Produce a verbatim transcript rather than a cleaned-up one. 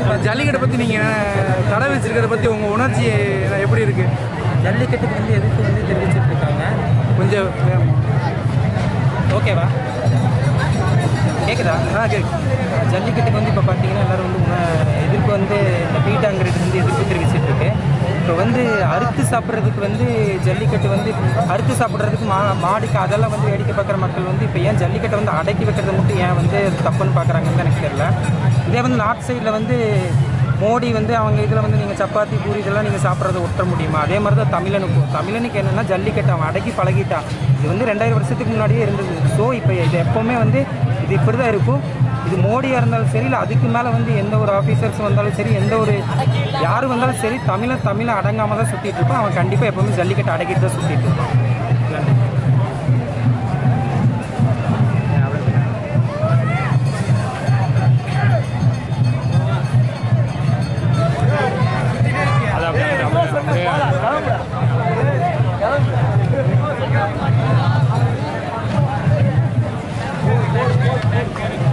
ஜல்லிக்கட்டை பற்றி நீங்கள் தடை வச்சிருக்கிறத பற்றி உங்கள் உணர்ச்சி எப்படி இருக்குது? ஜல்லிக்கட்டுக்கு வந்து எதிர்ப்பு வந்து தெரிவிச்சுட்டு இருக்காங்க. கொஞ்சம் ஓகேவா? கேட்குதா? ஆ கேட்கு. ஜல்லிக்கட்டுக்கு வந்து இப்போ பார்த்தீங்கன்னா எல்லோரும் வந்து எதிர்ப்பு வந்து இந்த பீட்டாங்கிறது வந்து எதிர்ப்பு தெரிவிச்சுட்டு இருக்கு. இப்போ வந்து அறுத்து சாப்பிட்றதுக்கு வந்து ஜல்லிக்கட்டு வந்து அறுத்து சாப்பிட்றதுக்கு மா மாடுக்கு அதெல்லாம் வந்து வேடிக்கை பார்க்குற மக்கள் வந்து இப்போ ஏன் ஜல்லிக்கட்டை வந்து அடக்கி வைக்கிறத மட்டும் ஏன் வந்து தப்புன்னு பார்க்குறாங்கன்னு எனக்கு தெரியல. இதே வந்து நார்த் சைடில் வந்து மோடி வந்து அவங்க இதில் வந்து நீங்கள் சப்பாத்தி பூரி இதெல்லாம் நீங்கள் சாப்பிட்றத ஒட்ட முடியுமா? அதே மாதிரி தான் தமிழனுக்கும். தமிழனுக்கு என்னென்னா ஜல்லிக்கட்டு அவன் அடக்கி பழகிட்டான். இது வந்து ரெண்டாயிரம் வருஷத்துக்கு முன்னாடியே இருந்தது. ஸோ இப்போ இது எப்போவுமே வந்து இது இப்படி தான் இருக்கும். இது மோடியாக இருந்தாலும் சரி, இல்லை அதுக்கு மேலே வந்து எந்த ஒரு ஆஃபீஸர்ஸ் வந்தாலும் சரி, எந்த ஒரு யார் வந்தாலும் சரி, தமிழை தமிழை அடங்காமல் தான் சுற்றிட்டு இருப்பான். அவன் கண்டிப்பாக எப்போவுமே ஜல்லிக்கட்டு அடக்கிட்டு தான் சுற்றிட்டு இருப்பான். நன்றி. Thank you.